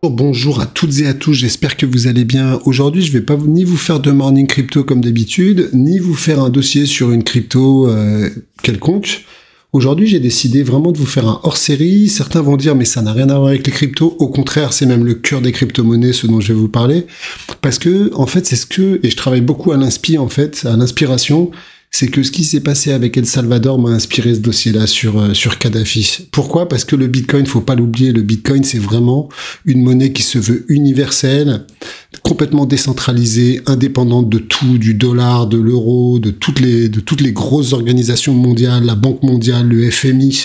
Bonjour à toutes et à tous, j'espère que vous allez bien. Aujourd'hui, je vais pas ni vous faire de morning crypto comme d'habitude, ni vous faire un dossier sur une crypto quelconque. Aujourd'hui, j'ai décidé vraiment de vous faire un hors-série. Certains vont dire, mais ça n'a rien à voir avec les cryptos. Au contraire, c'est même le cœur des crypto-monnaies, ce dont je vais vous parler. Parce que, en fait, et je travaille beaucoup à l'inspiration, c'est que ce qui s'est passé avec El Salvador m'a inspiré ce dossier-là sur Kadhafi. Pourquoi? Parce que le Bitcoin, faut pas l'oublier, le Bitcoin, c'est vraiment une monnaie qui se veut universelle, complètement décentralisée, indépendante de tout, du dollar, de l'euro, de toutes les grosses organisations mondiales, la Banque mondiale, le FMI.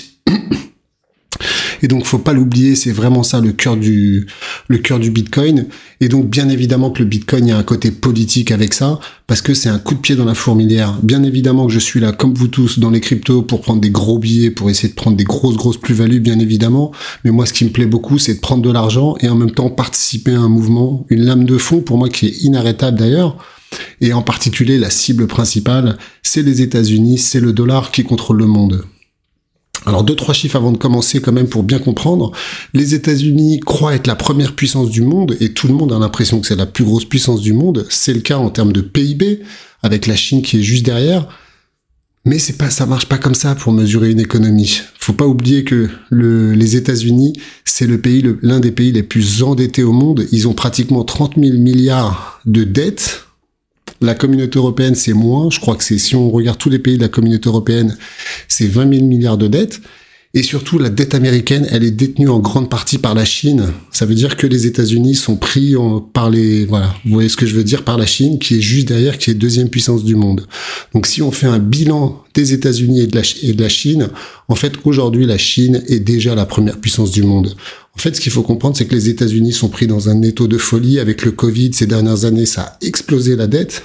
Et donc, faut pas l'oublier, c'est vraiment ça le cœur du Bitcoin. Et donc, bien évidemment que le Bitcoin, il y a un côté politique avec ça, parce que c'est un coup de pied dans la fourmilière. Bien évidemment que je suis là, comme vous tous, dans les cryptos, pour prendre des gros billets, pour essayer de prendre des grosses plus-values, bien évidemment. Mais moi, ce qui me plaît beaucoup, c'est de prendre de l'argent et en même temps participer à un mouvement, une lame de fond, pour moi, qui est inarrêtable d'ailleurs. Et en particulier, la cible principale, c'est les États-Unis, c'est le dollar qui contrôle le monde. Alors, 2-3 chiffres avant de commencer quand même pour bien comprendre. Les États-Unis croient être la première puissance du monde et tout le monde a l'impression que c'est la plus grosse puissance du monde. C'est le cas en termes de PIB, avec la Chine qui est juste derrière. Mais ça marche pas comme ça pour mesurer une économie. Faut pas oublier que les États-Unis, c'est l'un des pays les plus endettés au monde. Ils ont pratiquement 30 000 milliards de dettes. La communauté européenne, c'est moins. Je crois que si on regarde tous les pays de la communauté européenne, c'est 20 000 milliards de dettes. Et surtout, la dette américaine, elle est détenue en grande partie par la Chine. Ça veut dire que les États-Unis sont pris voilà, vous voyez ce que je veux dire, par la Chine, qui est juste derrière, qui est deuxième puissance du monde. Donc, si on fait un bilan des États-Unis et de la Chine, en fait, aujourd'hui, la Chine est déjà la première puissance du monde. En fait, ce qu'il faut comprendre, c'est que les États-Unis sont pris dans un étau de folie. Avec le Covid, ces dernières années, ça a explosé la dette.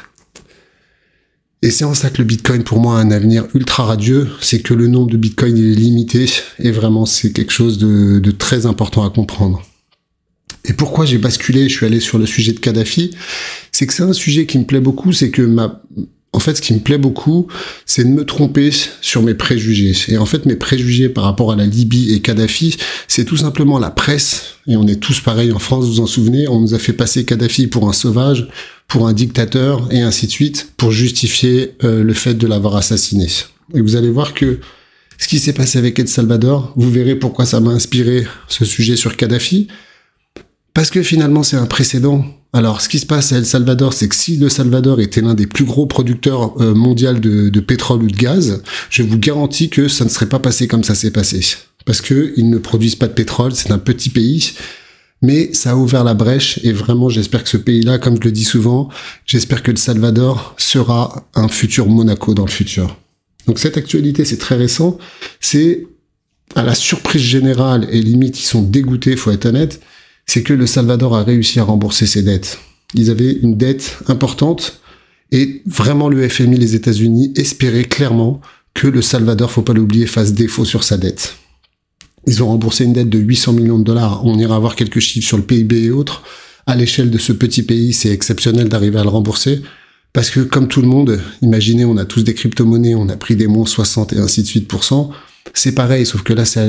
Et c'est en ça que le Bitcoin, pour moi, a un avenir ultra radieux. C'est que le nombre de Bitcoin, il est limité. Et vraiment, c'est quelque chose de très important à comprendre. Et pourquoi j'ai basculé, je suis allé sur le sujet de Kadhafi, c'est que c'est un sujet qui me plaît beaucoup, en fait, ce qui me plaît beaucoup, c'est de me tromper sur mes préjugés. Et en fait, mes préjugés par rapport à la Libye et Kadhafi, c'est tout simplement la presse. Et on est tous pareils en France, vous vous en souvenez, on nous a fait passer Kadhafi pour un sauvage, pour un dictateur, et ainsi de suite, pour justifier le fait de l'avoir assassiné. Et vous allez voir que ce qui s'est passé avec El Salvador, vous verrez pourquoi ça m'a inspiré ce sujet sur Kadhafi. Parce que finalement, c'est un précédent. Alors, ce qui se passe à El Salvador, c'est que si le Salvador était l'un des plus gros producteurs mondiaux de pétrole ou de gaz, je vous garantis que ça ne serait pas passé comme ça s'est passé. Parce que ils ne produisent pas de pétrole, c'est un petit pays, mais ça a ouvert la brèche, et vraiment, j'espère que ce pays-là, comme je le dis souvent, j'espère que El Salvador sera un futur Monaco dans le futur. Donc cette actualité, c'est très récent, c'est à la surprise générale, et limite, ils sont dégoûtés, faut être honnête, c'est que le Salvador a réussi à rembourser ses dettes. Ils avaient une dette importante, et vraiment le FMI, les États-Unis, espéraient clairement que le Salvador, faut pas l'oublier, fasse défaut sur sa dette. Ils ont remboursé une dette de 800 millions de dollars. On ira voir quelques chiffres sur le PIB et autres. À l'échelle de ce petit pays, c'est exceptionnel d'arriver à le rembourser. Parce que, comme tout le monde, imaginez, on a tous des crypto-monnaies, on a pris des moins 60 et ainsi de suite %. C'est pareil, sauf que là, c'est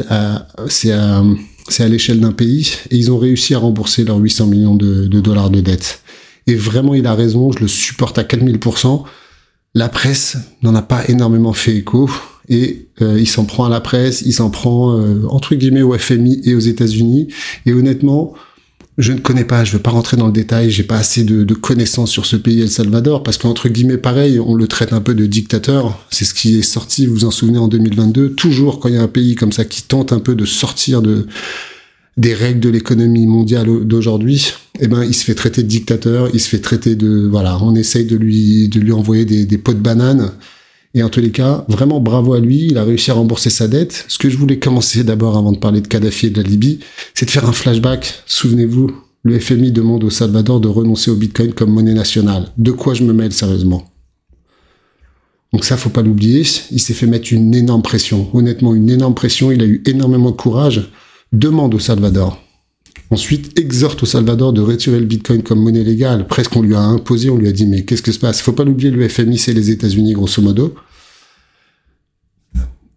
à l'échelle d'un pays, et ils ont réussi à rembourser leurs 800 millions de dollars de dette. Et vraiment, il a raison, je le supporte à 4000 %. La presse n'en a pas énormément fait écho, et il s'en prend à la presse, il s'en prend, entre guillemets, au FMI et aux États-Unis. Et honnêtement, je ne connais pas, je veux pas rentrer dans le détail, j'ai pas assez de connaissances sur ce pays El Salvador, parce qu'entre guillemets, pareil, on le traite un peu de dictateur. C'est ce qui est sorti, vous vous en souvenez, en 2022. Toujours, quand il y a un pays comme ça qui tente un peu de sortir des règles de l'économie mondiale d'aujourd'hui, eh ben, il se fait traiter de dictateur, il se fait traiter voilà, on essaye de lui envoyer des pots de bananes. Et en tous les cas, vraiment bravo à lui, il a réussi à rembourser sa dette. Ce que je voulais commencer d'abord, avant de parler de Kadhafi et de la Libye, c'est de faire un flashback. Souvenez-vous, le FMI demande au Salvador de renoncer au Bitcoin comme monnaie nationale. De quoi je me mêle, sérieusement? Donc ça, faut pas l'oublier, il s'est fait mettre une énorme pression. Honnêtement, une énorme pression, il a eu énormément de courage. Demande au Salvador. Ensuite, exhorte au Salvador de retirer le Bitcoin comme monnaie légale. Presque on lui a imposé, on lui a dit, mais qu'est-ce que se passe? Faut pas l'oublier, le FMI, c'est les États-Unis, grosso modo.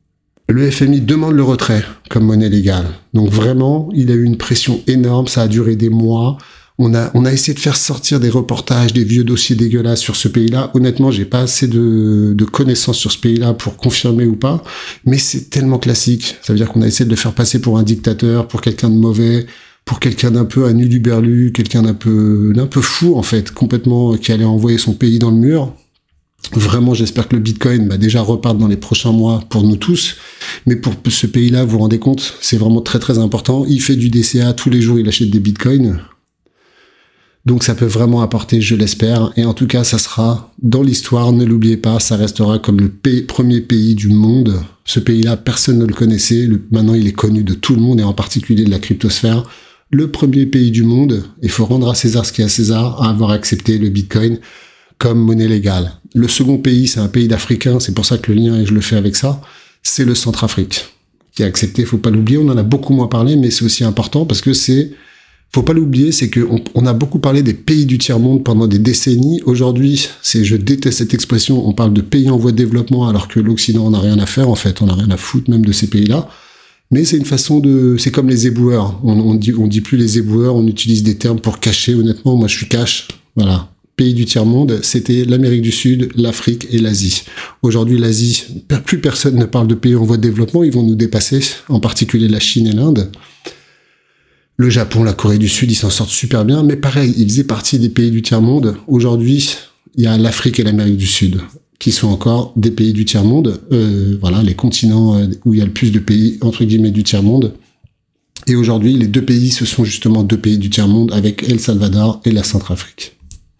Le FMI demande le retrait comme monnaie légale. Donc vraiment, il a eu une pression énorme, ça a duré des mois. On a essayé de faire sortir des reportages, des vieux dossiers dégueulasses sur ce pays-là. Honnêtement, j'ai pas assez de connaissances sur ce pays-là pour confirmer ou pas, mais c'est tellement classique. Ça veut dire qu'on a essayé de le faire passer pour un dictateur, pour quelqu'un de mauvais, pour quelqu'un d'un peu à nu du berlu, quelqu'un d'un peu fou, en fait, complètement, qui allait envoyer son pays dans le mur. Vraiment, j'espère que le Bitcoin déjà reparte dans les prochains mois pour nous tous. Mais pour ce pays-là, vous vous rendez compte, c'est vraiment très très important. Il fait du DCA tous les jours, il achète des Bitcoins. Donc ça peut vraiment apporter, je l'espère. Et en tout cas, ça sera dans l'histoire, ne l'oubliez pas, ça restera comme le premier pays du monde. Ce pays-là, personne ne le connaissait. Maintenant, il est connu de tout le monde et en particulier de la cryptosphère. Le premier pays du monde, il faut rendre à César ce qui est à César, à avoir accepté le Bitcoin comme monnaie légale. Le second pays, c'est un pays d'Africains, c'est pour ça que le lien, et je le fais avec ça, c'est le Centrafrique, qui a accepté, faut pas l'oublier, on en a beaucoup moins parlé, mais c'est aussi important parce que faut pas l'oublier, c'est que on a beaucoup parlé des pays du tiers-monde pendant des décennies. Aujourd'hui, je déteste cette expression, on parle de pays en voie de développement alors que l'Occident n'a rien à faire, en fait, on n'a rien à foutre même de ces pays-là. Mais c'est une façon c'est comme les éboueurs. On dit plus les éboueurs, on utilise des termes pour cacher, honnêtement, moi je suis cash, voilà. Pays du tiers-monde, c'était l'Amérique du Sud, l'Afrique et l'Asie. Aujourd'hui, l'Asie, plus personne ne parle de pays en voie de développement, ils vont nous dépasser, en particulier la Chine et l'Inde. Le Japon, la Corée du Sud, ils s'en sortent super bien, mais pareil, ils faisaient partie des pays du tiers-monde. Aujourd'hui, il y a l'Afrique et l'Amérique du Sud, qui sont encore des pays du tiers-monde, voilà, les continents où il y a le plus de pays, entre guillemets, du tiers-monde. Et aujourd'hui, les deux pays, ce sont justement deux pays du tiers-monde, avec El Salvador et la Centrafrique.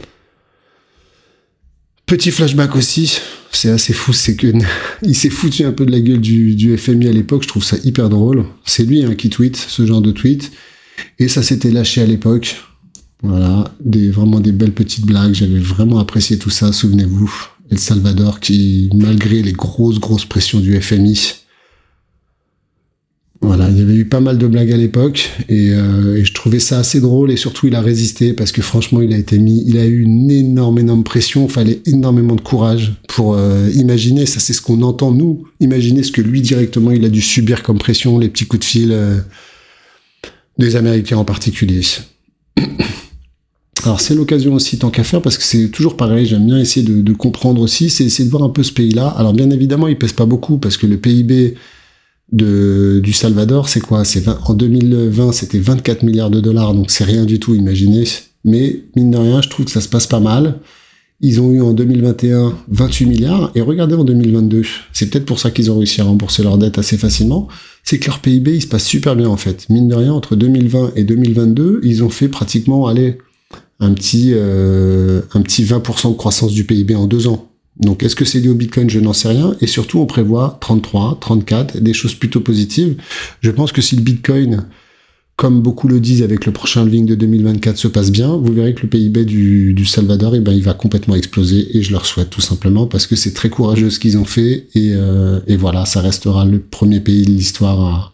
Petit flashback aussi, c'est assez fou, c'est que il s'est foutu un peu de la gueule du FMI à l'époque, je trouve ça hyper drôle. C'est lui qui tweet ce genre de tweet, et ça s'était lâché à l'époque. Voilà, vraiment des belles petites blagues, j'avais vraiment apprécié tout ça, souvenez-vous. El Salvador qui, malgré les grosses pressions du FMI, voilà, il y avait eu pas mal de blagues à l'époque et je trouvais ça assez drôle et surtout il a résisté parce que franchement il a eu une énorme pression, il fallait énormément de courage pour imaginer, ça c'est ce qu'on entend nous, imaginer ce que lui directement il a dû subir comme pression, les petits coups de fil des Américains en particulier. Alors c'est l'occasion aussi tant qu'à faire parce que c'est toujours pareil, j'aime bien essayer de comprendre aussi, c'est essayer de voir un peu ce pays-là. Alors bien évidemment il pèse pas beaucoup parce que le PIB du Salvador, c'est quoi? En 2020, c'était 24 milliards de dollars, donc c'est rien du tout, imaginez. Mais, mine de rien, je trouve que ça se passe pas mal. Ils ont eu en 2021 28 milliards, et regardez en 2022. C'est peut-être pour ça qu'ils ont réussi à rembourser leurs dettes assez facilement. C'est que leur PIB, il se passe super bien, en fait. Mine de rien, entre 2020 et 2022, ils ont fait pratiquement, un petit 20% de croissance du PIB en 2 ans. Donc, est-ce que c'est lié au Bitcoin? Je n'en sais rien. Et surtout, on prévoit 33, 34, des choses plutôt positives. Je pense que si le Bitcoin, comme beaucoup le disent avec le prochain halving de 2024, se passe bien, vous verrez que le PIB du Salvador, il va complètement exploser. Et je leur souhaite tout simplement parce que c'est très courageux ce qu'ils ont fait. Et voilà, ça restera le premier pays de l'histoire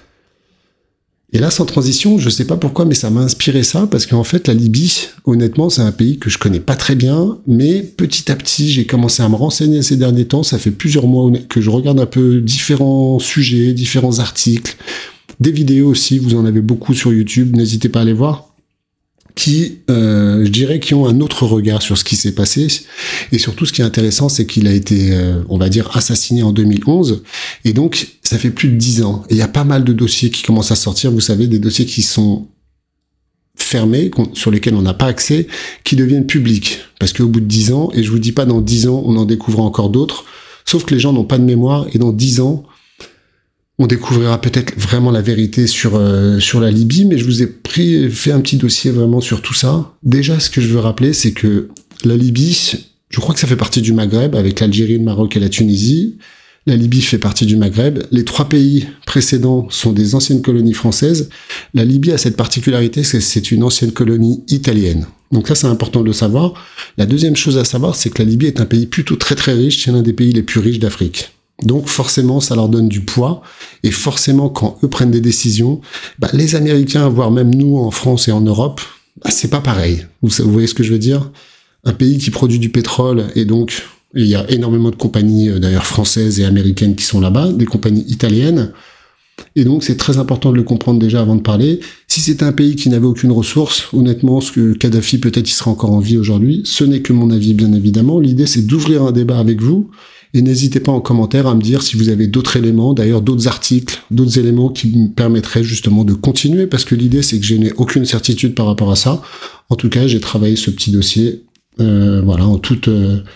Et là, sans transition, je sais pas pourquoi, mais ça m'a inspiré ça, parce qu'en fait, la Libye, honnêtement, c'est un pays que je connais pas très bien, mais petit à petit, j'ai commencé à me renseigner ces derniers temps. Ça fait plusieurs mois que je regarde un peu différents sujets, différents articles, des vidéos aussi, vous en avez beaucoup sur YouTube, n'hésitez pas à aller voir, qui, je dirais, qui ont un autre regard sur ce qui s'est passé. Et surtout, ce qui est intéressant, c'est qu'il a été, on va dire, assassiné en 2011. Et donc, ça fait plus de 10 ans. Et il y a pas mal de dossiers qui commencent à sortir. Vous savez, des dossiers qui sont fermés, sur lesquels on n'a pas accès, qui deviennent publics. Parce qu'au bout de 10 ans, et je vous dis pas dans 10 ans, on en découvre encore d'autres. Sauf que les gens n'ont pas de mémoire. Et dans 10 ans, on découvrira peut-être vraiment la vérité sur la Libye, mais je vous ai fait un petit dossier vraiment sur tout ça. Déjà, ce que je veux rappeler, c'est que la Libye, je crois que ça fait partie du Maghreb, avec l'Algérie, le Maroc et la Tunisie. La Libye fait partie du Maghreb. Les 3 pays précédents sont des anciennes colonies françaises. La Libye a cette particularité, c'est une ancienne colonie italienne. Donc ça, c'est important de le savoir. La deuxième chose à savoir, c'est que la Libye est un pays plutôt très très riche. C'est l'un des pays les plus riches d'Afrique. Donc forcément, ça leur donne du poids, et forcément, quand eux prennent des décisions, les Américains, voire même nous en France et en Europe, c'est pas pareil. Vous voyez ce que je veux dire? Un pays qui produit du pétrole, et donc Et il y a énormément de compagnies, d'ailleurs françaises et américaines qui sont là-bas, des compagnies italiennes. Et donc, c'est très important de le comprendre déjà avant de parler. Si c'était un pays qui n'avait aucune ressource, honnêtement, ce que Kadhafi, peut-être, il serait encore en vie aujourd'hui. Ce n'est que mon avis, bien évidemment. L'idée, c'est d'ouvrir un débat avec vous. Et n'hésitez pas en commentaire à me dire si vous avez d'autres éléments, d'ailleurs d'autres articles, d'autres éléments qui me permettraient justement de continuer, parce que l'idée, c'est que je n'ai aucune certitude par rapport à ça. En tout cas, j'ai travaillé ce petit dossier, voilà, en toute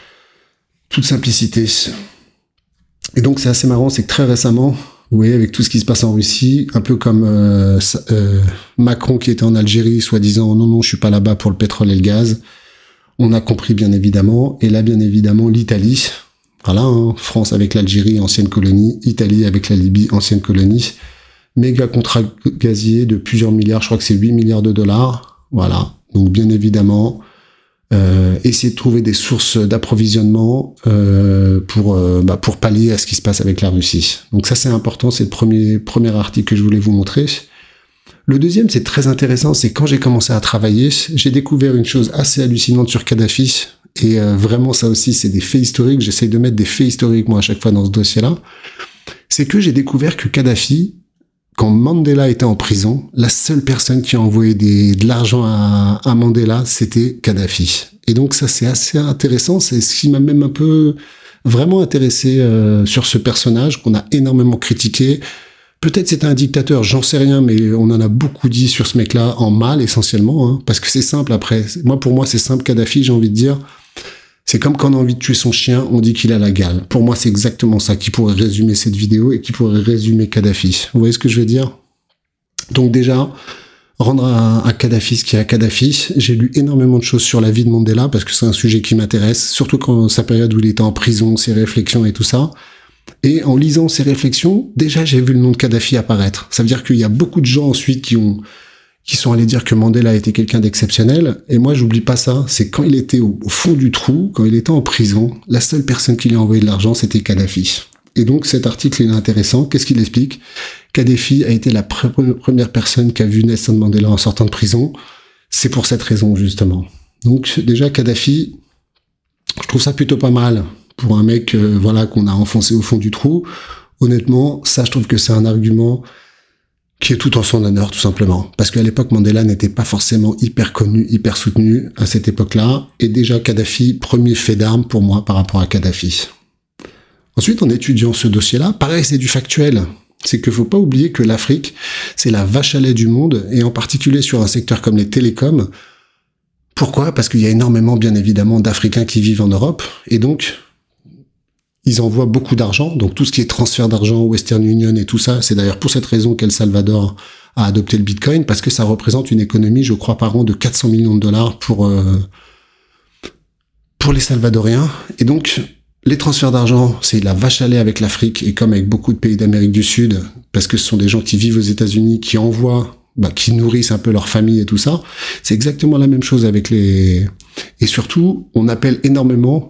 simplicité. Et donc, c'est assez marrant, c'est que très récemment, vous voyez, avec tout ce qui se passe en Russie, un peu comme Macron qui était en Algérie, soi-disant « non, je suis pas là-bas pour le pétrole et le gaz », on a compris bien évidemment, et là bien évidemment l'Italie, voilà, hein, France avec l'Algérie, ancienne colonie, Italie avec la Libye, ancienne colonie, méga contrat gazier de plusieurs milliards, je crois que c'est 8 milliards de dollars, voilà, donc bien évidemment... essayer de trouver des sources d'approvisionnement pour pallier à ce qui se passe avec la Russie. Donc ça c'est important, c'est le premier article que je voulais vous montrer. Le deuxième, c'est très intéressant, c'est quand j'ai commencé à travailler, j'ai découvert une chose assez hallucinante sur Kadhafi, et vraiment ça aussi c'est des faits historiques, j'essaye de mettre des faits historiques moi à chaque fois dans ce dossier-là, c'est que j'ai découvert que Kadhafi, quand Mandela était en prison, la seule personne qui a envoyé de l'argent à Mandela, c'était Kadhafi. Et donc ça, c'est assez intéressant. C'est ce qui m'a même un peu vraiment intéressé sur ce personnage qu'on a énormément critiqué. Peut-être c'était un dictateur, j'en sais rien, mais on en a beaucoup dit sur ce mec-là, en mal essentiellement, hein, parce que c'est simple après. Pour moi, c'est simple, Kadhafi, j'ai envie de dire. C'est comme quand on a envie de tuer son chien, on dit qu'il a la gale. Pour moi, c'est exactement ça qui pourrait résumer cette vidéo et qui pourrait résumer Kadhafi. Vous voyez ce que je veux dire? Donc déjà, rendre à Kadhafi ce qu'il y a à Kadhafi. J'ai lu énormément de choses sur la vie de Mandela parce que c'est un sujet qui m'intéresse, surtout quand sa période où il était en prison, ses réflexions et tout ça. Et en lisant ses réflexions, déjà j'ai vu le nom de Kadhafi apparaître. Ça veut dire qu'il y a beaucoup de gens ensuite qui sont allés dire que Mandela était quelqu'un d'exceptionnel, et moi j'oublie pas ça, c'est quand il était au fond du trou, quand il était en prison, la seule personne qui lui a envoyé de l'argent, c'était Kadhafi. Et donc cet article il est intéressant, qu'est-ce qu'il explique? Kadhafi a été la première personne qui a vu Nelson Mandela en sortant de prison, c'est pour cette raison justement. Donc déjà Kadhafi, je trouve ça plutôt pas mal, pour un mec voilà qu'on a enfoncé au fond du trou. Honnêtement, ça je trouve que c'est un argument qui est tout en son honneur, tout simplement. Parce qu'à l'époque, Mandela n'était pas forcément hyper connu, hyper soutenu à cette époque-là. Et déjà, Kadhafi, premier fait d'armes pour moi par rapport à Kadhafi. Ensuite, en étudiant ce dossier-là, pareil, c'est du factuel. C'est qu'il faut pas oublier que l'Afrique, c'est la vache à lait du monde, et en particulier sur un secteur comme les télécoms. Pourquoi? Parce qu'il y a énormément, bien évidemment, d'Africains qui vivent en Europe, et donc... ils envoient beaucoup d'argent, donc tout ce qui est transfert d'argent, Western Union et tout ça, c'est d'ailleurs pour cette raison qu'El Salvador a adopté le Bitcoin, parce que ça représente une économie, je crois, par an de 400 millions de dollars pour les Salvadoriens. Et donc, les transferts d'argent, c'est la vache à lait avec l'Afrique, et comme avec beaucoup de pays d'Amérique du Sud, parce que ce sont des gens qui vivent aux États-Unis, qui envoient, qui nourrissent un peu leur famille et tout ça, c'est exactement la même chose avec les... Et surtout, on appelle énormément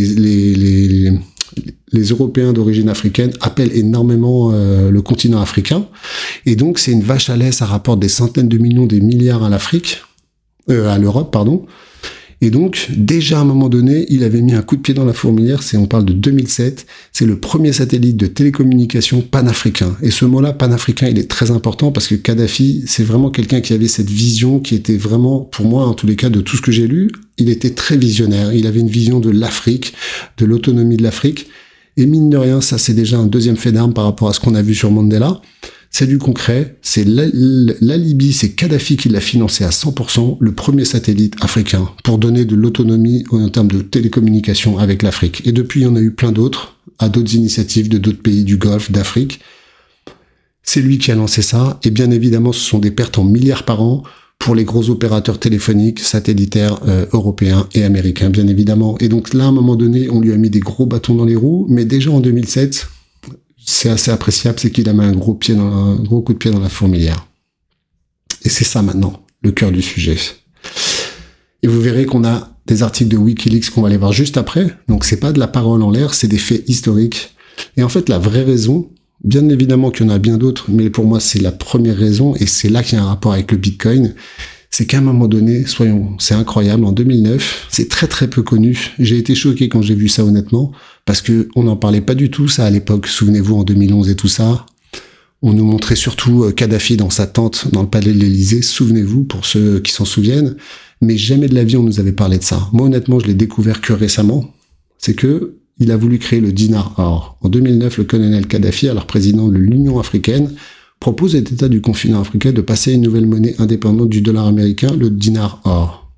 les Européens d'origine africaine appellent énormément le continent africain, et donc c'est une vache à lait, ça rapporte des centaines de millions, des milliards à l'Europe, pardon. Et donc déjà à un moment donné, il avait mis un coup de pied dans la fourmilière. On parle de 2007, c'est le premier satellite de télécommunication panafricain. Et ce mot-là, panafricain, il est très important parce que Kadhafi, c'est vraiment quelqu'un qui avait cette vision qui était vraiment, pour moi en tous les cas, de tout ce que j'ai lu, il était très visionnaire. Il avait une vision de l'Afrique, de l'autonomie de l'Afrique. Et mine de rien, ça c'est déjà un deuxième fait d'armes par rapport à ce qu'on a vu sur Mandela. C'est du concret, c'est la Libye, c'est Kadhafi qui l'a financé à 100%, le premier satellite africain, pour donner de l'autonomie en termes de télécommunication avec l'Afrique. Et depuis, il y en a eu plein d'autres, à d'autres initiatives de d'autres pays du Golfe, d'Afrique. C'est lui qui a lancé ça, et bien évidemment, ce sont des pertes en milliards par an pour les gros opérateurs téléphoniques, satellitaires européens et américains, bien évidemment. Et donc là, à un moment donné, on lui a mis des gros bâtons dans les roues, mais déjà en 2007... c'est assez appréciable, c'est qu'il a mis un gros coup de pied dans la fourmilière. Et c'est ça maintenant, le cœur du sujet. Et vous verrez qu'on a des articles de Wikileaks qu'on va aller voir juste après. Donc c'est pas de la parole en l'air, c'est des faits historiques. Et en fait, la vraie raison, bien évidemment qu'il y en a bien d'autres, mais pour moi c'est la première raison, et c'est là qu'il y a un rapport avec le Bitcoin, c'est qu'à un moment donné, c'est incroyable, en 2009, c'est très très peu connu. J'ai été choqué quand j'ai vu ça honnêtement, parce que on n'en parlait pas du tout ça à l'époque. Souvenez-vous, en 2011 et tout ça, on nous montrait surtout Kadhafi dans sa tente dans le palais de l'Élysée. Souvenez-vous, pour ceux qui s'en souviennent, mais jamais de la vie on nous avait parlé de ça. Moi honnêtement, je l'ai découvert que récemment. C'est que il a voulu créer le dinar or. En 2009, le colonel Kadhafi, alors président de l'Union africaine, propose aux États du continent africain de passer une nouvelle monnaie indépendante du dollar américain, le dinar or.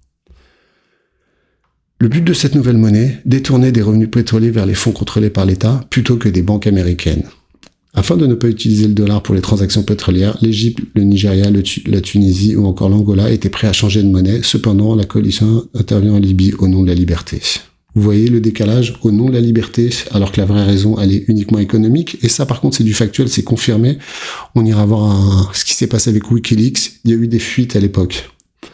Le but de cette nouvelle monnaie, détourner des revenus pétroliers vers les fonds contrôlés par l'État plutôt que des banques américaines. Afin de ne pas utiliser le dollar pour les transactions pétrolières, l'Égypte, le Nigeria, la Tunisie ou encore l'Angola étaient prêts à changer de monnaie. Cependant, la coalition intervient en Libye au nom de la liberté. Vous voyez le décalage au nom de la liberté, alors que la vraie raison, elle est uniquement économique. Et ça, par contre, c'est du factuel, c'est confirmé. On ira voir ce qui s'est passé avec Wikileaks. Il y a eu des fuites à l'époque.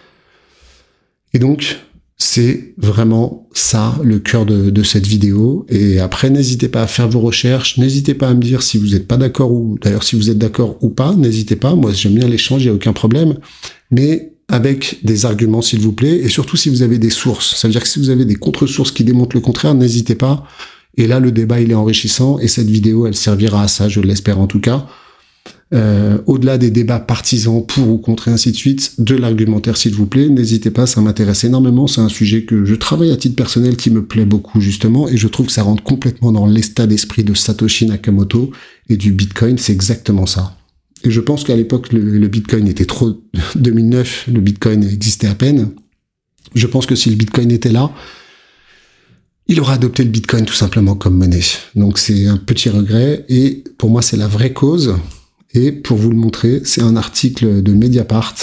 Et donc, c'est vraiment ça, le cœur de cette vidéo. Et après, n'hésitez pas à faire vos recherches. N'hésitez pas à me dire si vous n'êtes pas d'accord ou, d'ailleurs, si vous êtes d'accord ou pas. N'hésitez pas. Moi, j'aime bien l'échange, il n'y a aucun problème. Mais avec des arguments, s'il vous plaît, et surtout si vous avez des sources. Ça veut dire que si vous avez des contre-sources qui démontrent le contraire, n'hésitez pas. Et là, le débat, il est enrichissant, et cette vidéo, elle servira à ça, je l'espère en tout cas. Au-delà des débats partisans pour ou contre et ainsi de suite, de l'argumentaire, s'il vous plaît, n'hésitez pas, ça m'intéresse énormément, c'est un sujet que je travaille à titre personnel qui me plaît beaucoup, justement, et je trouve que ça rentre complètement dans l'état d'esprit de Satoshi Nakamoto et du Bitcoin, c'est exactement ça. Et je pense qu'à l'époque, le Bitcoin était trop... 2009, le Bitcoin existait à peine. Je pense que si le Bitcoin était là, il aurait adopté le Bitcoin tout simplement comme monnaie. Donc c'est un petit regret. Et pour moi, c'est la vraie cause. Et pour vous le montrer, c'est un article de Mediapart,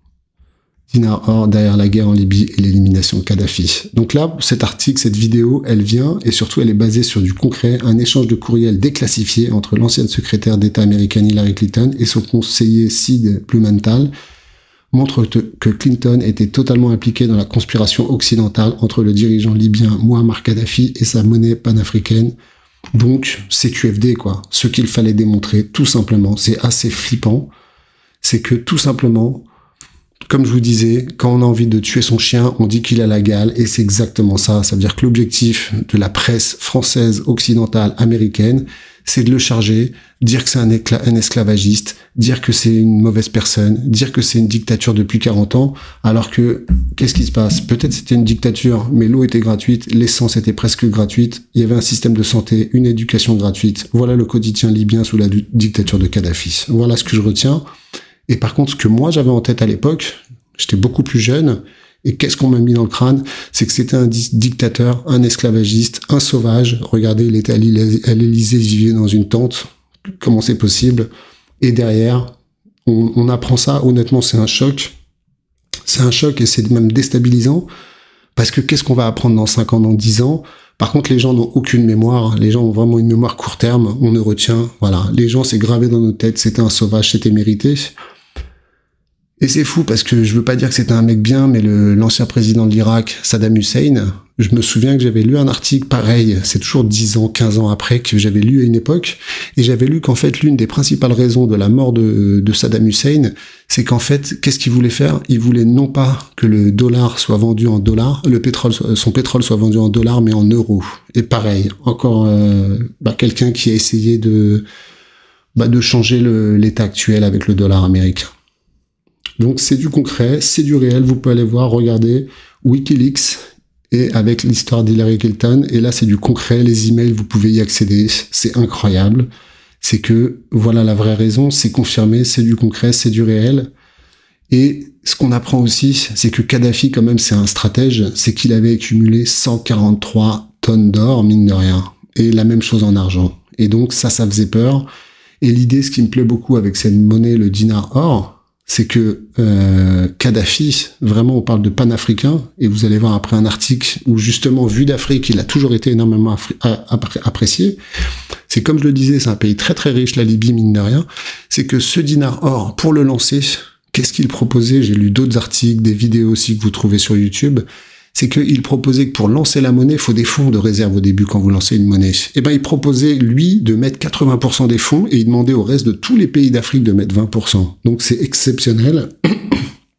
Dinar or derrière la guerre en Libye et l'élimination de Kadhafi. Donc là, cet article, cette vidéo, elle vient, et surtout elle est basée sur du concret, un échange de courriels déclassifiés entre l'ancienne secrétaire d'État américaine Hillary Clinton et son conseiller Sid Blumenthal, montre que Clinton était totalement impliqué dans la conspiration occidentale entre le dirigeant libyen Muammar Kadhafi et sa monnaie panafricaine. Donc, c'est QFD, quoi. Ce qu'il fallait démontrer, tout simplement, c'est assez flippant, c'est que tout simplement, comme je vous disais, quand on a envie de tuer son chien, on dit qu'il a la gale, et c'est exactement ça. Ça veut dire que l'objectif de la presse française, occidentale, américaine, c'est de le charger, dire que c'est un esclavagiste, dire que c'est une mauvaise personne, dire que c'est une dictature depuis 40 ans, alors que, qu'est-ce qui se passe? Peut-être c'était une dictature, mais l'eau était gratuite, l'essence était presque gratuite, il y avait un système de santé, une éducation gratuite. Voilà le quotidien libyen sous la dictature de Kadhafi. Voilà ce que je retiens. Et par contre, ce que moi j'avais en tête à l'époque, j'étais beaucoup plus jeune, et qu'est-ce qu'on m'a mis dans le crâne? C'est que c'était un dictateur, un esclavagiste, un sauvage. Regardez, il était à l'Élysée, il vivait dans une tente. Comment c'est possible? Et derrière, on apprend ça. Honnêtement, c'est un choc. C'est un choc et c'est même déstabilisant. Parce que qu'est-ce qu'on va apprendre dans 5 ans, dans 10 ans? Par contre, les gens n'ont aucune mémoire. Les gens ont vraiment une mémoire court terme. On ne retient. Voilà. Les gens, c'est gravé dans nos têtes. C'était un sauvage, c'était mérité. Et c'est fou parce que je veux pas dire que c'était un mec bien, mais l'ancien président de l'Irak, Saddam Hussein, je me souviens que j'avais lu un article pareil, c'est toujours 10 ans, 15 ans après que j'avais lu à une époque, et j'avais lu qu'en fait l'une des principales raisons de la mort de Saddam Hussein, c'est qu'en fait, qu'est-ce qu'il voulait faire? Il voulait non pas que le dollar soit vendu en dollars, son pétrole soit vendu en dollars, mais en euros. Et pareil, encore quelqu'un qui a essayé de changer l'état actuel avec le dollar américain. Donc c'est du concret, c'est du réel, vous pouvez aller voir, regarder Wikileaks et avec l'histoire d'Hillary Clinton, et là c'est du concret, les emails, vous pouvez y accéder, c'est incroyable. C'est que, voilà la vraie raison, c'est confirmé, c'est du concret, c'est du réel. Et ce qu'on apprend aussi, c'est que Kadhafi, quand même, c'est un stratège, c'est qu'il avait accumulé 143 tonnes d'or, mine de rien, et la même chose en argent. Et donc ça faisait peur. Et l'idée, ce qui me plaît beaucoup avec cette monnaie, le dinar or, c'est que Kadhafi, vraiment on parle de panafricain, et vous allez voir après un article où justement, vu d'Afrique, il a toujours été énormément apprécié. C'est comme je le disais, c'est un pays très très riche, la Libye, mine de rien. C'est que ce dinar or, pour le lancer, qu'est-ce qu'il proposait? J'ai lu d'autres articles, des vidéos aussi que vous trouvez sur YouTube. C'est qu'il proposait que pour lancer la monnaie, il faut des fonds de réserve au début quand vous lancez une monnaie. Et ben il proposait, lui, de mettre 80% des fonds et il demandait au reste de tous les pays d'Afrique de mettre 20%. Donc c'est exceptionnel.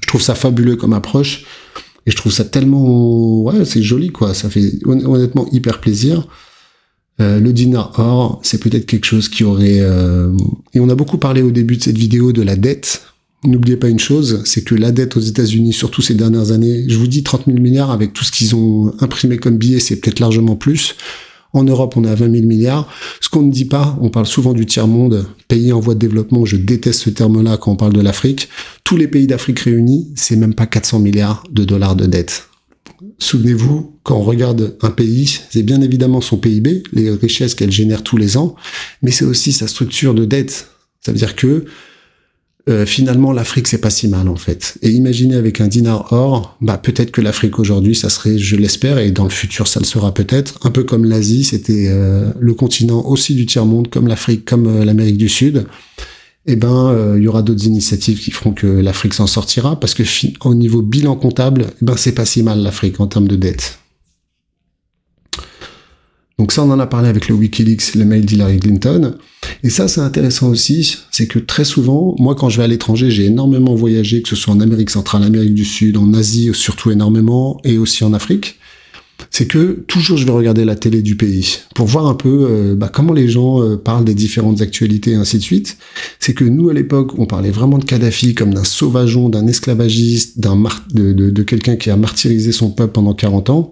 Je trouve ça fabuleux comme approche. Et je trouve ça tellement... Ouais, c'est joli, quoi. Ça fait honnêtement hyper plaisir. Le dinar or, c'est peut-être quelque chose qui aurait... Et on a beaucoup parlé au début de cette vidéo de la dette. N'oubliez pas une chose, c'est que la dette aux États-Unis, surtout ces dernières années, je vous dis 30 000 milliards avec tout ce qu'ils ont imprimé comme billets, c'est peut-être largement plus. En Europe, on est à 20 000 milliards. Ce qu'on ne dit pas, on parle souvent du tiers-monde, pays en voie de développement, je déteste ce terme-là quand on parle de l'Afrique. Tous les pays d'Afrique réunis, c'est même pas 400 milliards de dollars de dette. Souvenez-vous, quand on regarde un pays, c'est bien évidemment son PIB, les richesses qu'elle génère tous les ans, mais c'est aussi sa structure de dette. Ça veut dire que finalement, l'Afrique, c'est pas si mal, en fait. Et imaginez avec un dinar or, bah, peut-être que l'Afrique aujourd'hui, ça serait, je l'espère, et dans le futur, ça le sera peut-être, un peu comme l'Asie, c'était le continent aussi du tiers-monde, comme l'Afrique, comme l'Amérique du Sud. Eh ben, il y aura d'autres initiatives qui feront que l'Afrique s'en sortira, parce que au niveau bilan comptable, eh ben, c'est pas si mal, l'Afrique, en termes de dette. Donc ça, on en a parlé avec le Wikileaks, le mail d'Hillary Clinton. Et ça, c'est intéressant aussi, c'est que très souvent, moi, quand je vais à l'étranger, j'ai énormément voyagé, que ce soit en Amérique centrale, Amérique du Sud, en Asie, surtout énormément, et aussi en Afrique. C'est que toujours, je vais regarder la télé du pays pour voir un peu comment les gens parlent des différentes actualités et ainsi de suite. C'est que nous, à l'époque, on parlait vraiment de Kadhafi comme d'un sauvageon, d'un esclavagiste, de quelqu'un qui a martyrisé son peuple pendant 40 ans.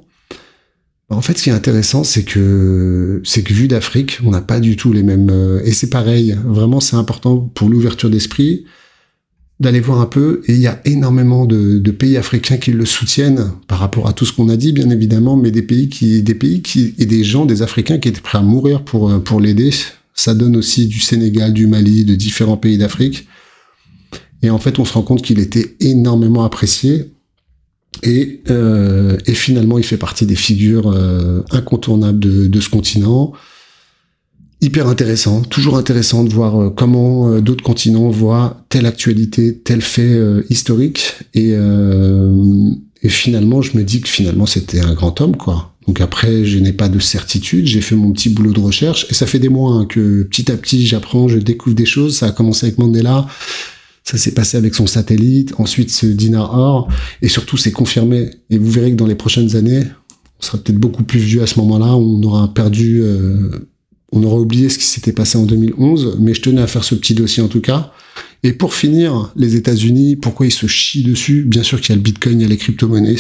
En fait, ce qui est intéressant, c'est que vu d'Afrique, on n'a pas du tout les mêmes... et c'est pareil, vraiment, c'est important pour l'ouverture d'esprit d'aller voir un peu, et il y a énormément de pays africains qui le soutiennent par rapport à tout ce qu'on a dit, bien évidemment, mais des pays et des gens, des Africains qui étaient prêts à mourir pour l'aider. Ça donne aussi du Sénégal, du Mali, de différents pays d'Afrique. Et en fait, on se rend compte qu'il était énormément apprécié. Et finalement, il fait partie des figures incontournables de ce continent. Hyper intéressant, toujours intéressant de voir comment d'autres continents voient telle actualité, tel fait historique. Et finalement, je me dis que finalement, c'était un grand homme, quoi. Donc après, je n'ai pas de certitude, j'ai fait mon petit boulot de recherche, et ça fait des mois hein, que petit à petit, j'apprends, je découvre des choses. Ça a commencé avec Mandela. Ça s'est passé avec son satellite, ensuite ce dinar or, et surtout c'est confirmé. Et vous verrez que dans les prochaines années, on sera peut-être beaucoup plus vieux à ce moment-là, on aura perdu, on aura oublié ce qui s'était passé en 2011, mais je tenais à faire ce petit dossier en tout cas. Et pour finir, les États-Unis, pourquoi ils se chient dessus? Bien sûr qu'il y a le Bitcoin, il y a les crypto-monnaies,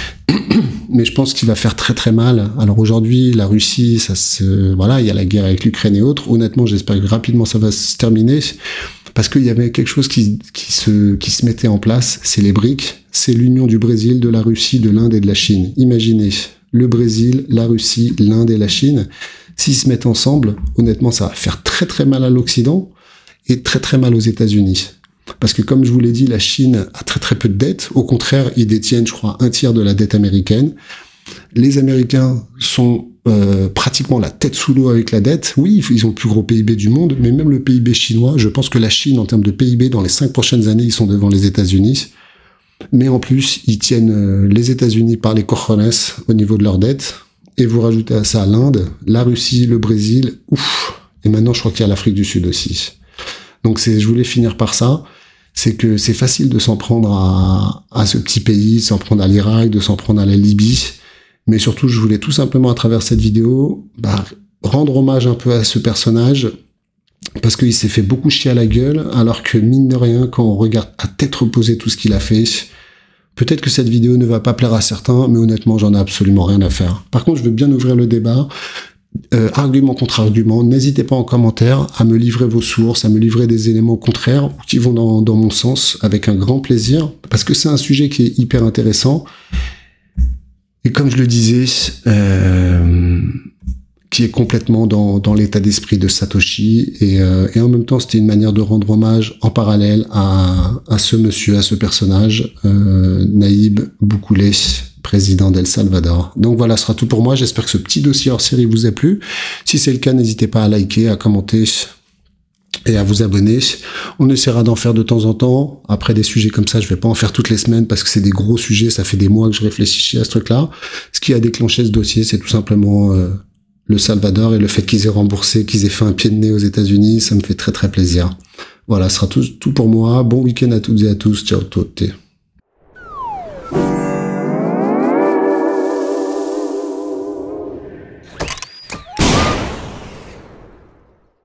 mais je pense qu'il va faire très très mal. Alors aujourd'hui, la Russie, voilà, il y a la guerre avec l'Ukraine et autres. Honnêtement, j'espère que rapidement ça va se terminer. Parce qu'il y avait quelque chose qui se mettait en place, c'est les BRICS, c'est l'union du Brésil, de la Russie, de l'Inde et de la Chine. Imaginez, le Brésil, la Russie, l'Inde et la Chine, s'ils se mettent ensemble, honnêtement, ça va faire très très mal à l'Occident et très très mal aux États-Unis. Parce que comme je vous l'ai dit, la Chine a très très peu de dettes. Au contraire, ils détiennent, je crois, 1/3 de la dette américaine. Les Américains sont pratiquement la tête sous l'eau avec la dette. Oui, ils ont le plus gros PIB du monde, mais même le PIB chinois, je pense que la Chine, en termes de PIB, dans les 5 prochaines années, ils sont devant les États-Unis. Mais en plus, ils tiennent les États-Unis par les cojones au niveau de leur dette. Et vous rajoutez à ça l'Inde, la Russie, le Brésil, ouf. Et maintenant, je crois qu'il y a l'Afrique du Sud aussi. Donc je voulais finir par ça. C'est que c'est facile de s'en prendre à ce petit pays, de s'en prendre à l'Irak, de s'en prendre à la Libye. Mais surtout, je voulais tout simplement, à travers cette vidéo, rendre hommage un peu à ce personnage, parce qu'il s'est fait beaucoup chier à la gueule, alors que, mine de rien, quand on regarde à tête reposée tout ce qu'il a fait, peut-être que cette vidéo ne va pas plaire à certains, mais honnêtement, j'en ai absolument rien à faire. Par contre, je veux bien ouvrir le débat, argument contre argument. N'hésitez pas en commentaire à me livrer vos sources, à me livrer des éléments contraires, ou qui vont dans mon sens, avec un grand plaisir, parce que c'est un sujet qui est hyper intéressant. Et comme je le disais, qui est complètement dans l'état d'esprit de Satoshi, et en même temps c'était une manière de rendre hommage en parallèle à ce monsieur, à ce personnage, Nayib Bukele, président d'El Salvador. Donc voilà, ce sera tout pour moi. J'espère que ce petit dossier hors série vous a plu. Si c'est le cas, n'hésitez pas à liker, à commenter et à vous abonner. On essaiera d'en faire de temps en temps. Après des sujets comme ça, je vais pas en faire toutes les semaines parce que c'est des gros sujets. Ça fait des mois que je réfléchis à ce truc-là. Ce qui a déclenché ce dossier, c'est tout simplement le Salvador et le fait qu'ils aient remboursé, qu'ils aient fait un pied de nez aux États-Unis. Ça me fait très très plaisir. Voilà, ce sera tout pour moi. Bon week-end à toutes et à tous. Ciao tutti.